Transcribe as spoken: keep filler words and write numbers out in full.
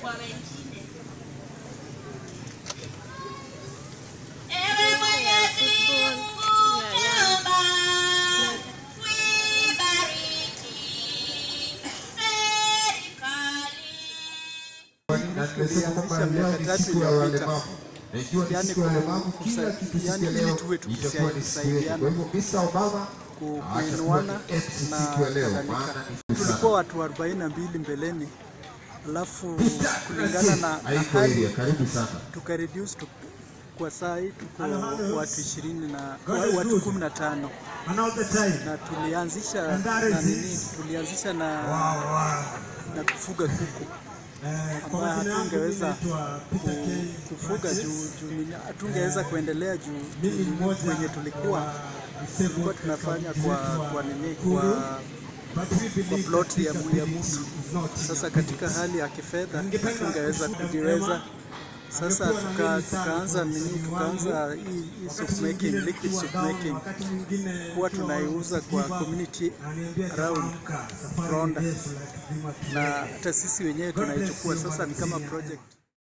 kwa wengine. Yani ili tuwe tukisaidiana kuinuana na kadhalika. Tulikuwa watu arobaini na mbili mbeleni, alafu kulingana na hali tukareduce tu, kwa saa hii tuko watu ishirini na watu kumi na tano, na tulianzisha na nini tulianzisha na na kufuga kuku ambayo hatungeweza kufuga juu hatungeweza kuendelea juu kwenye tulikuwa tulikuwa tunafanya kwa kwa nini kwa kwa plot ya ya mtu. Sasa katika hali ya kifedha hatungeweza kujiweza. Sasa tuka, tukaanza nini tukaanza hii soup making, liquid soup making, huwa tunaiuza kwa community around Ronda, na hata sisi wenyewe tunaichukua. Sasa ni kama project.